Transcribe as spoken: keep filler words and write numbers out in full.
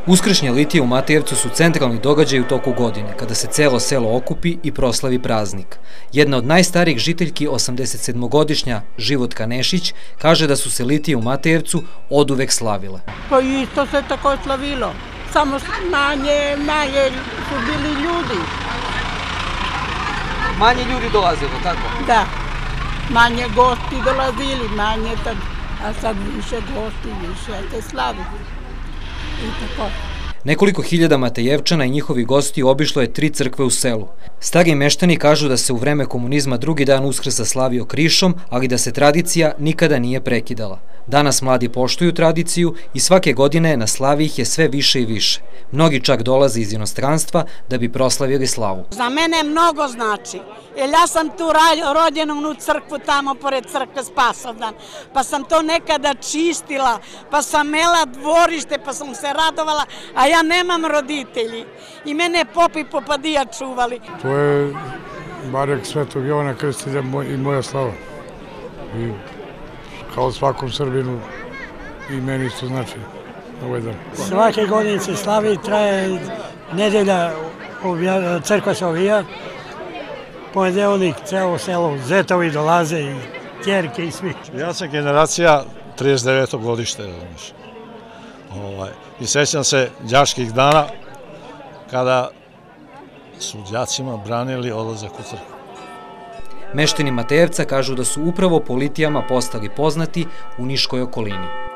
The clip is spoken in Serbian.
Uskršnje litije u Matejevcu su centralni događaj u toku godine, kada se celo selo okupi i proslavi praznik. Jedna od najstarijih žiteljki, osamdesetsedmogodišnja Životka Nešić, kaže da su se litije u Matejevcu oduvek slavile. Pa isto se tako slavilo, samo manje, manje su bili ljudi. Manje ljudi dolazilo, tako? Da, manje gosti dolazili, manje, a sad više gosti, više se slavi. I tako. Nekoliko hiljada Matejevčana i njihovi gosti obišlo je tri crkve u selu. Stari meštani kažu da se u vreme komunizma drugi dan Uskrsa slavio krišom, ali da se tradicija nikada nije prekidala. Danas mladi poštuju tradiciju i svake godine na slavi ih je sve više i više. Mnogi čak dolaze iz inostranstva da bi proslavili slavu. Za mene mnogo znači, jer ja sam tu rođena u crkvu tamo pored crkve Spasovdan, pa sam to nekada čistila, pa sam mela dvorište, pa sam se radovala, a ja nemam roditelji i mene popi popadija čuvali. To je barek Svetog Jovana Krstitelja i moja slava. I kao svakom Srbinu i meni isto znači ovaj dan. Svake godine se slavi, traje nedelja, crkva se ovija, ponedeljnik, celo selo, zetovi dolaze i tjerke i svi. Ja sam generacija trideset deveto godište, i sećam se đačkih dana kada su đacima branili odlazak u crkvu. Meštani Matejevca kažu da su upravo po litijama postali poznati u niškoj okolini.